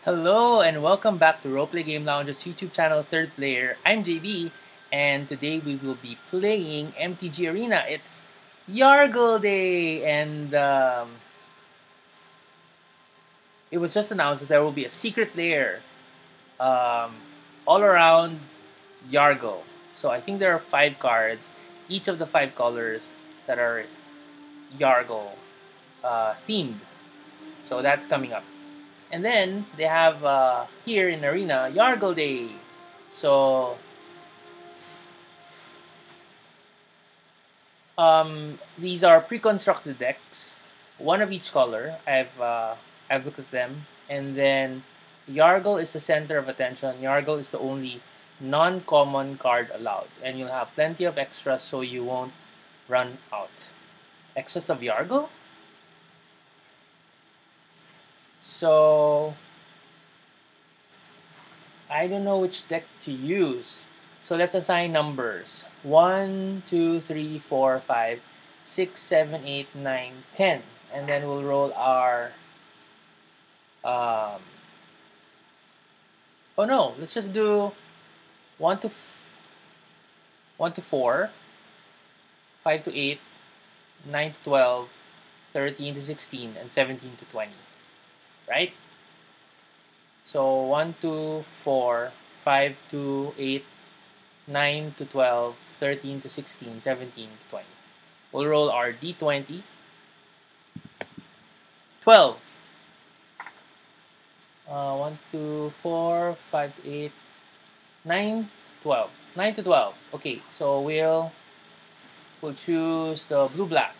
Hello and welcome back to Roleplay Game Lounge's YouTube channel Third Player. I'm JB and today we will be playing MTG Arena. It's Yargle Day and it was just announced that there will be a secret lair um, all around Yargle. So I think there are 5 cards, each of the 5 colors that are Yargle themed. So that's coming up. And then they have here in Arena Yargle Day. So these are pre-constructed decks, one of each color. I've looked at them, and then Yargle is the center of attention. Yargle is the only non-common card allowed, and you'll have plenty of extras, so you won't run out. Extras of Yargle. So I don't know which deck to use. So let's assign numbers. 1, 2, 3, 4, 5, 6, 7, 8, 9, 10. And then we'll roll our... Um, oh no, let's just do 1 to 1 to 4, 5 to 8, 9 to 12, 13 to 16, and 17 to 20. Right? So 1 to 4, 5 to 8, 9 to 12, 13 to 16, 17 to 20. We'll roll our d20. 12. 1 to 4, 5 to 8, 9 to 12. 9 to 12. Okay, so we'll choose the blue black.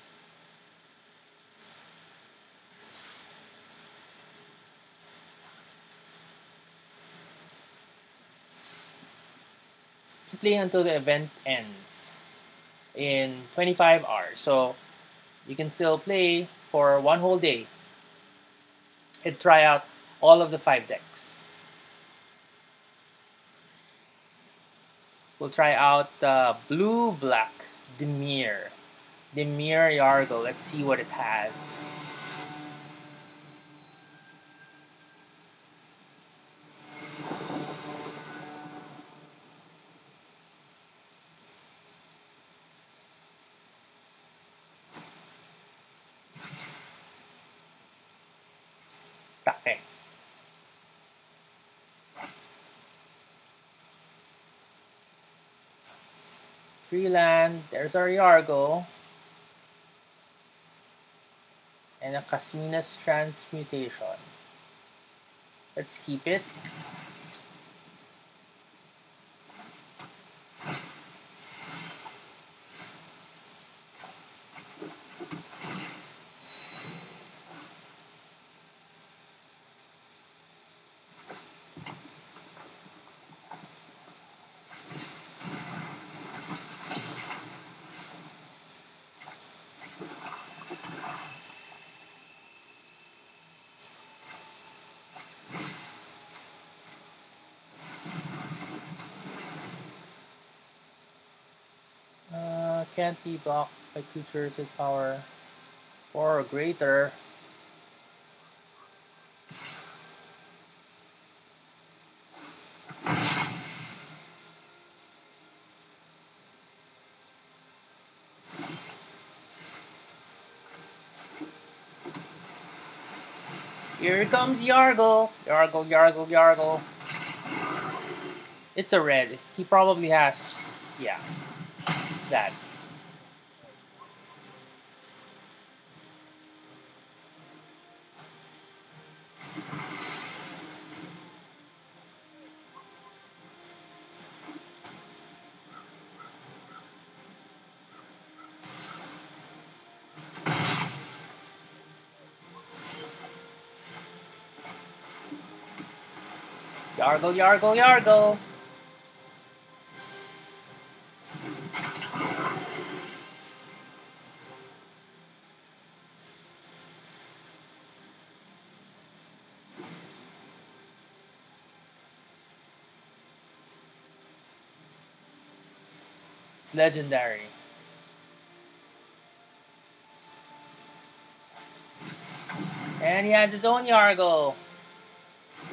To play until the event ends in 25 hours. So you can still play for one whole day and try out all of the 5 decks. We'll try out the blue black Dimir. Dimir Yargle. Let's see what it has. Okay. 3 land. There's our Yargle. And a Kasmina's Transmutation. Let's keep it. Can't be blocked by creatures with power 4 or greater. Here comes Yargle. Yargle, Yargle, Yargle. It's a red. He probably has, yeah, that. Yargle, Yargle, Yargle. It's legendary. And he has his own Yargle.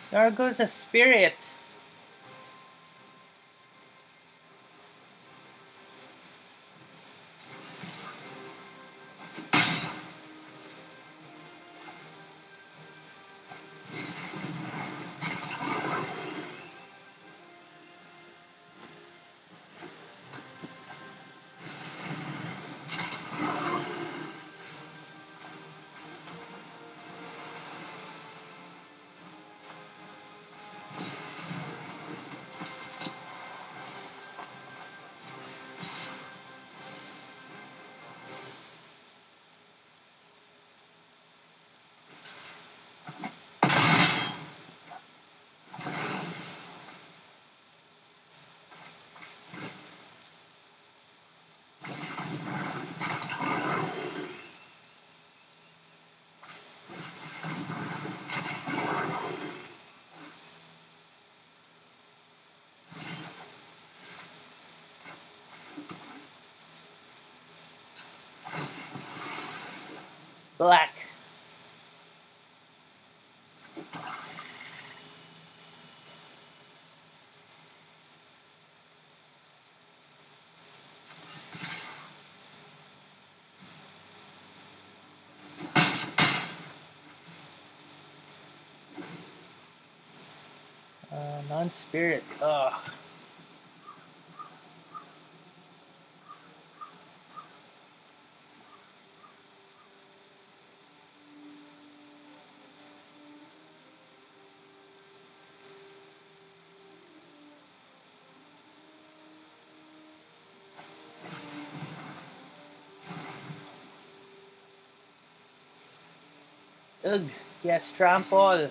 Yargo's a spirit. Black. Non-spirit. Ugh. Ugh. Yes, trample.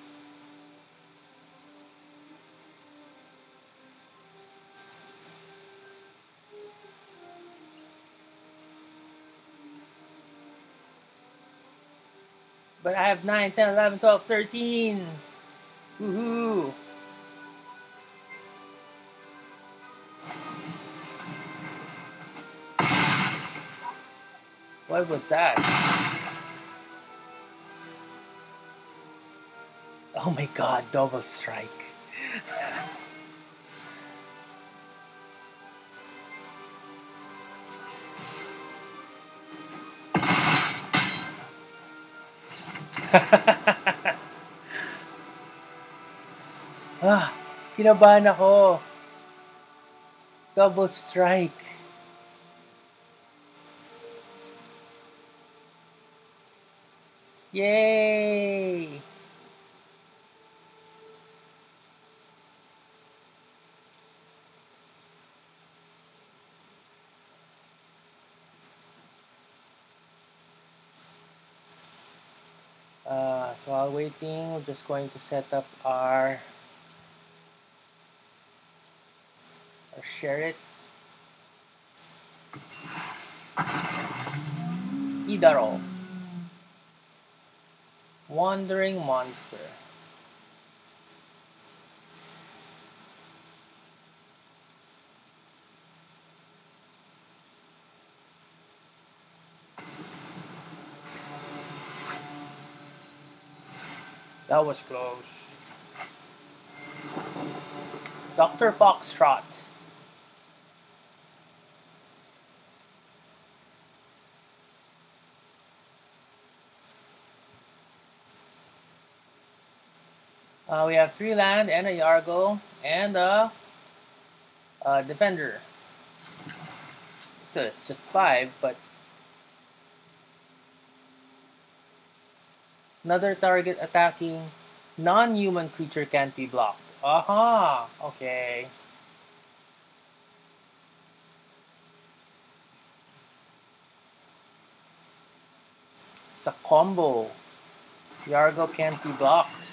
But I have 9, 10, 11, 12, 13. Woohoo. What was that? Oh my god, double strike. Ah, kinabahan ako. Double strike. Yay! So while waiting, we're just going to set up our share it. Idaro. Wandering monster. That was close. Dr. Foxtrot. We have 3 land and a Yargo and a defender. Still, it's just 5, but another target attacking non-human creature can't be blocked. Aha! Okay. It's a combo. Yargo can't be blocked.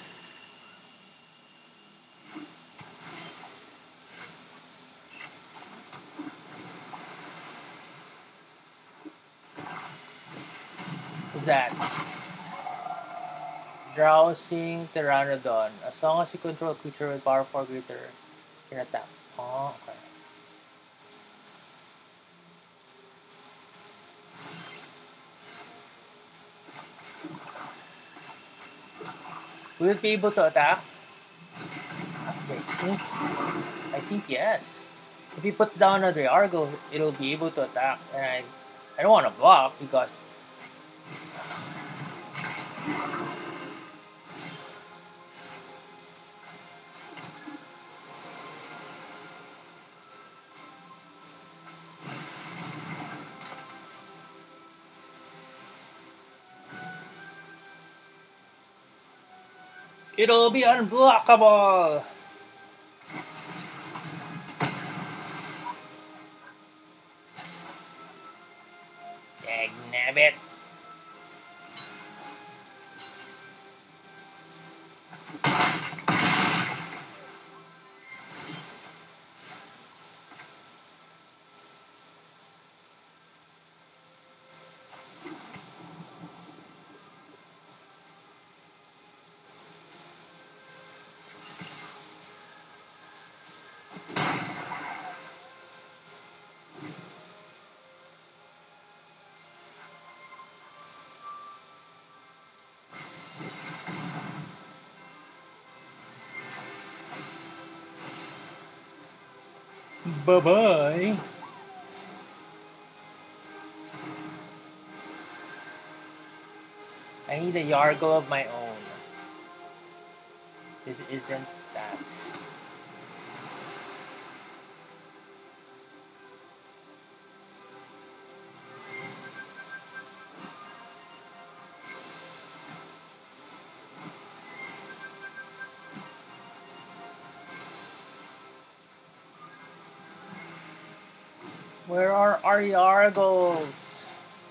What's that? Drowsing Pteranodon. As long as you control a creature with power 4 greater, you can attack. Oh, okay. Will it be able to attack? think I think yes. If he puts down another Argo, it'll be able to attack, and I don't want to block because it'll be unblockable. Dagnabbit. Bye bye. I need a Yargle of my own. This isn't that. Where are our Yargles?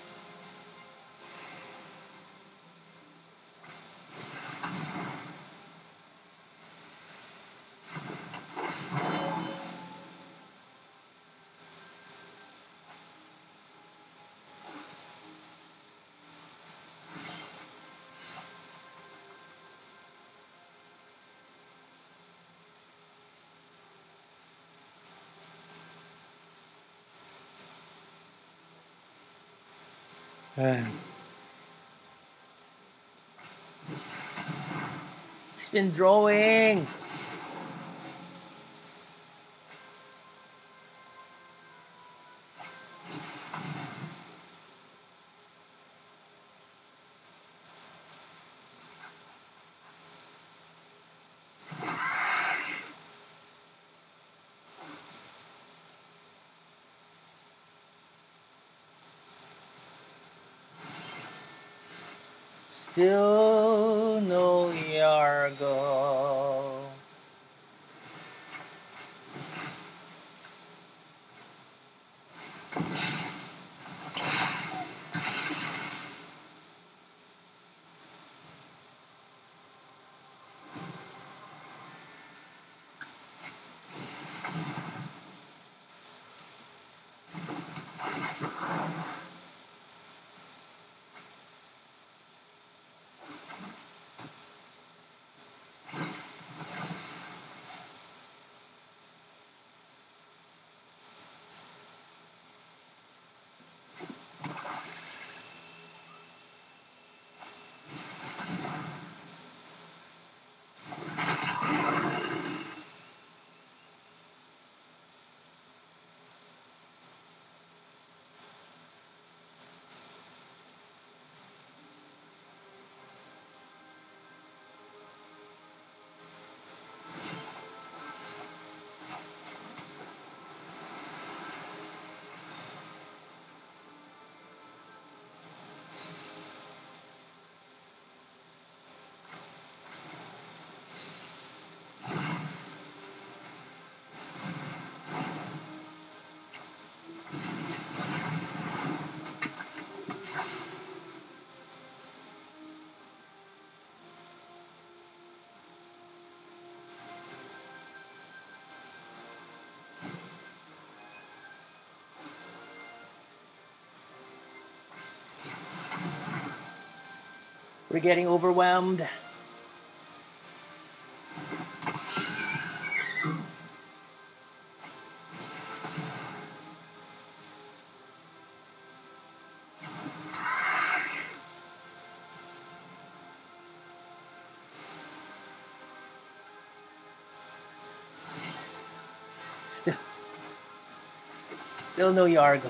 He's been drawing. Still no Yargo. We're getting overwhelmed. Still no Yargo.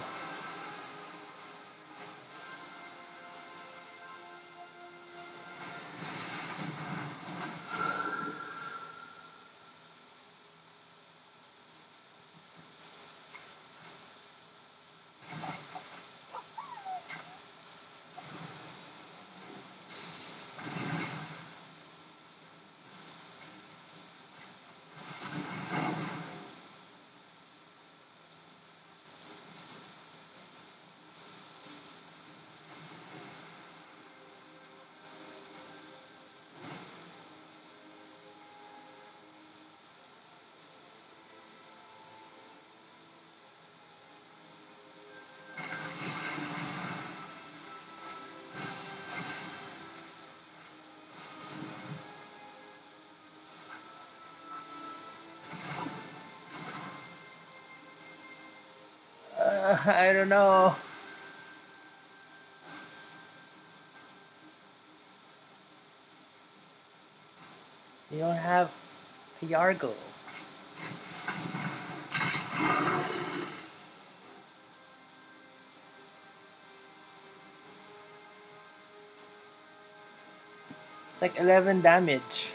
I don't know. You don't have a Yargo. It's like 11 damage.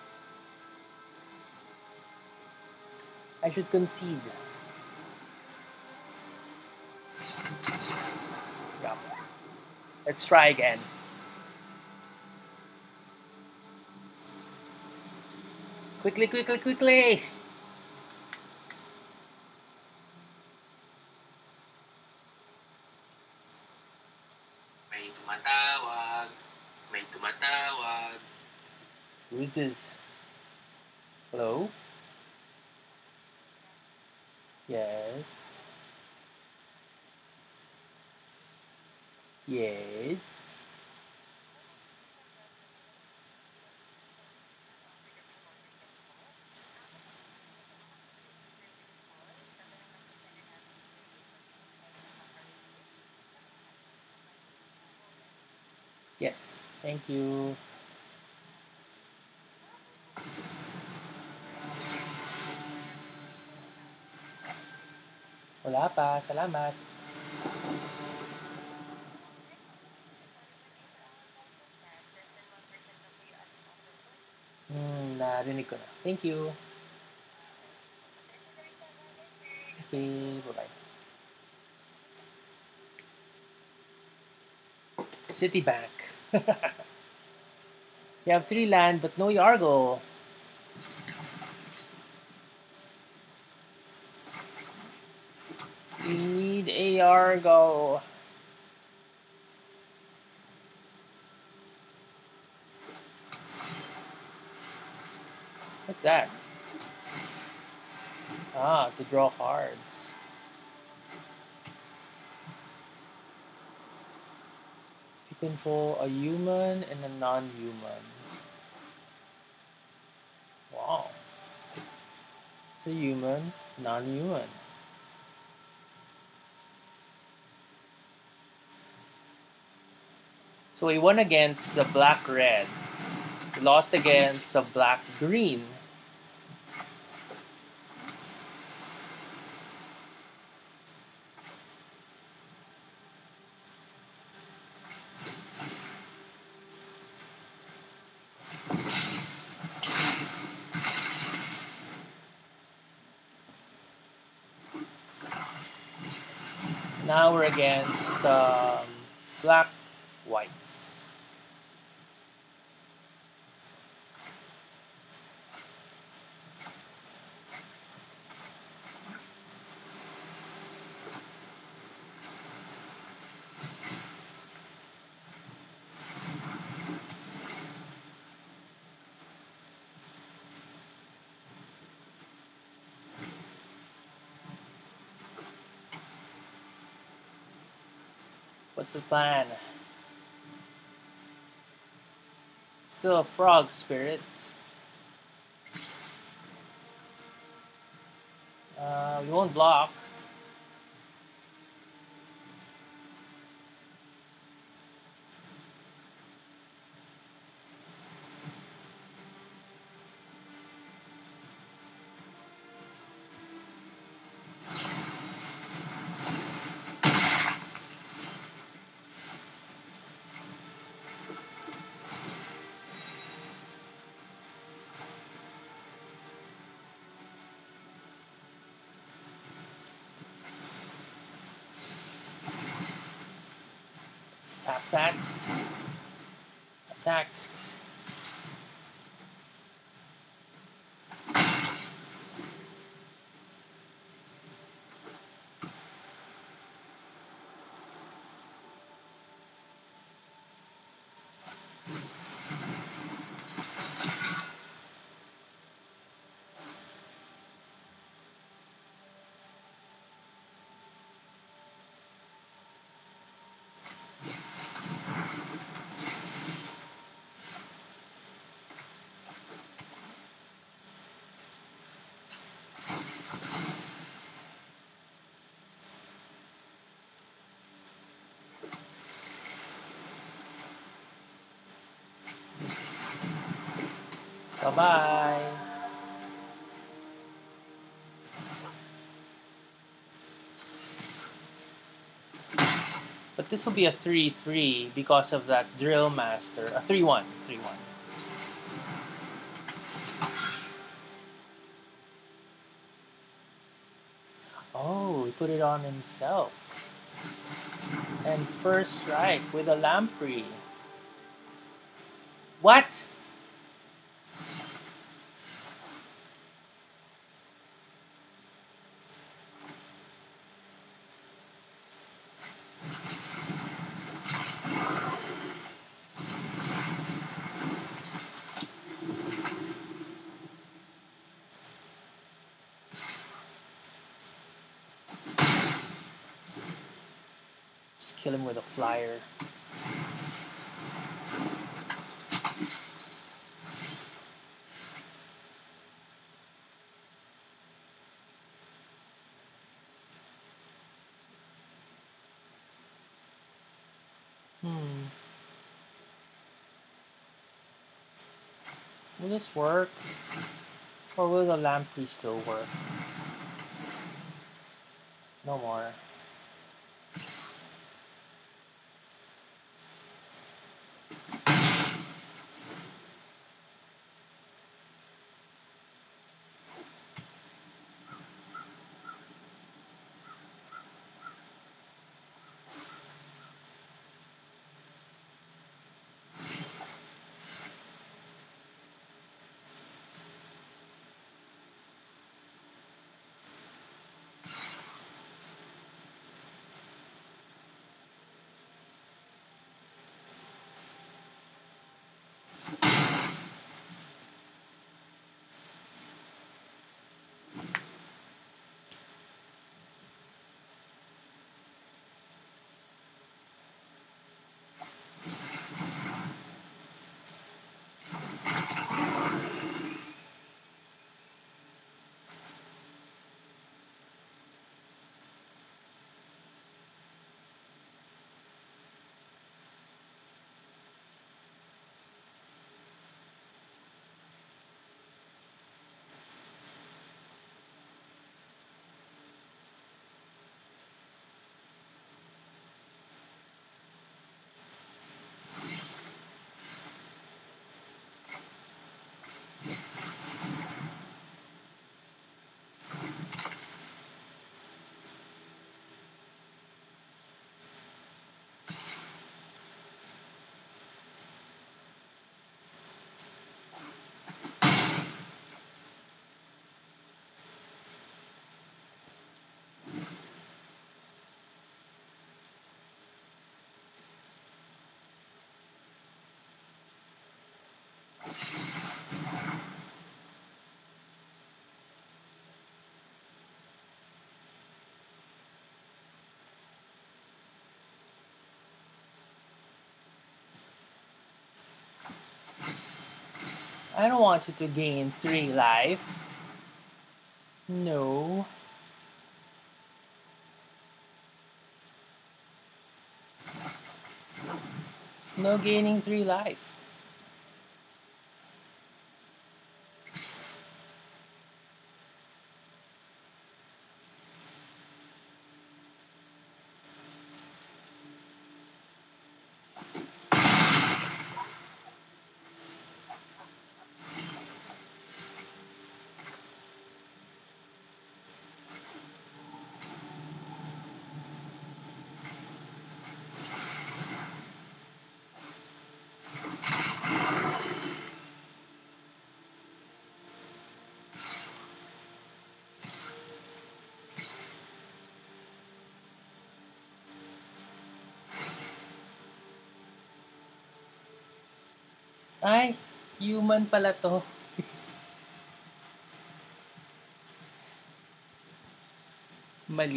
I should concede. Yeah. Let's try again. Quickly, quickly, quickly! May tumatawag. May tumatawag. Who's this? Hello? Yes. Yes. Yes. Thank you. Wala pa. Salamat. Narinig ko na. Thank you. Okay, bye-bye. Citibank. You have 3 land, but no Yargo. You need a Yargo. What's that? Ah, to draw cards. You control a human and a non-human. Wow. It's a human, non-human. So he won against the black-red. He lost against the black-green. Now we're against black-whites. What's the plan? Still a frog spirit. We won't block. that. Attack. Bye-bye. But this will be a 3-3 because of that Drill Master. A 3-1. 3-1. Oh, he put it on himself. And first strike with a Lamprey. What? Just kill him with a flyer. Will this work? Or will the Lamprey still work? No more. I don't want you to gain 3 life. No. No gaining 3 life. Ay, human pala to. Mali.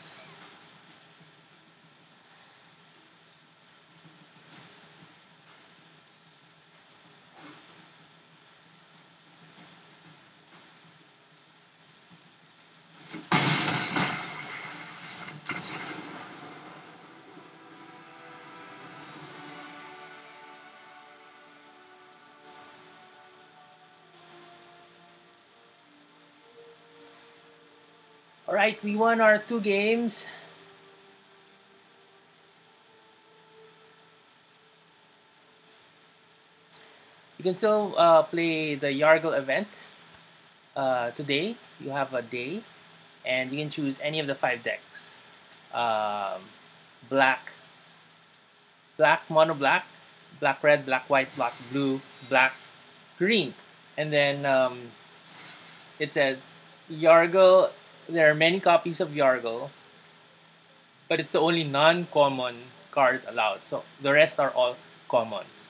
Alright, we won our 2 games. You can still play the Yargle event today. You have a day, and you can choose any of the 5 decks. Um, black, mono black, black red, black white, black blue, black green. And then it says Yargle. There are many copies of Yargle, but it's the only non-common card allowed. So the rest are all commons.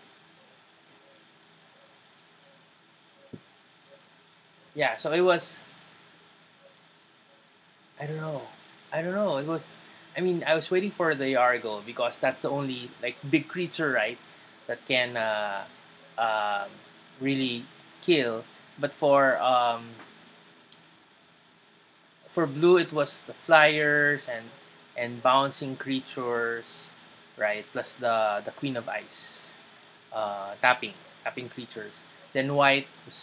Yeah, so it was. I don't know. I don't know. It was. I mean, I was waiting for the Yargle because that's the only like big creature, right, that can um, really kill. But for blue, it was the flyers and bouncing creatures, right? Plus the Queen of Ice, tapping creatures. Then white was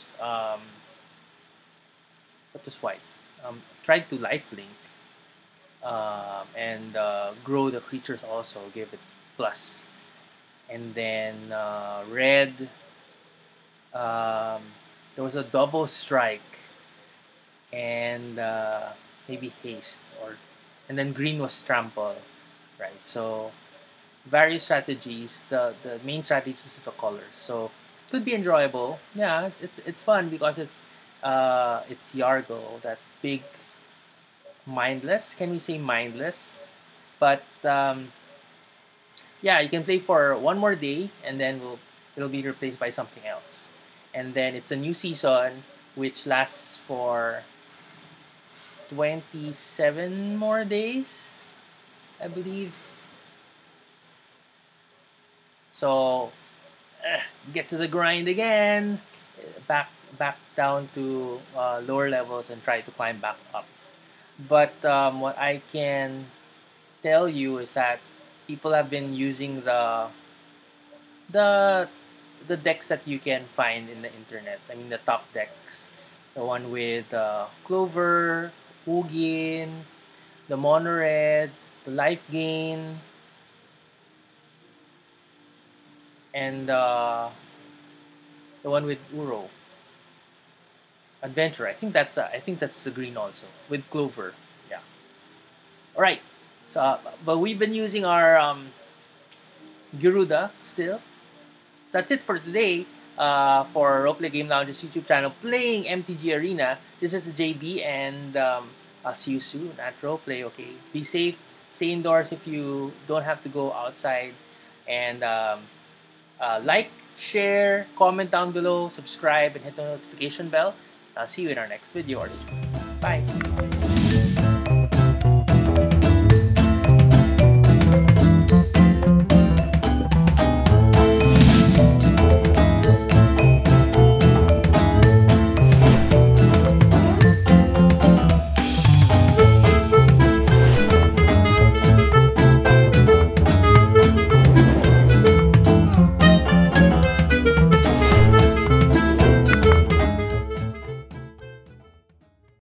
what was white? Tried to lifelink and grow the creatures also, give it plus. And then red, um, there was a double strike and maybe haste, or and then green was trample, right? So various strategies. The main strategies of the colors. So could be enjoyable. Yeah, it's fun because it's Yargle, that big mindless. Can we say mindless? But yeah, you can play for one more day, and then it'll be replaced by something else. And then it's a new season, which lasts for 27 more days, I believe. So get to the grind again, back down to lower levels and try to climb back up. But what I can tell you is that people have been using the the decks that you can find in the internet. I mean, the top decks, the one with Clover, Ugin, the Mono Red, the Life Gain, and the one with Uro. Adventure. I think that's the green also with Clover. Yeah. All right. So, but we've been using our Garuda still. That's it for today. For Roleplay Game Lounge's YouTube channel, playing MTG Arena. This is the JB, and I'll see you soon at Roleplay. Okay. Be safe. Stay indoors if you don't have to go outside, and like, share, comment down below, subscribe, and hit the notification bell. I'll see you in our next video or stream. Bye.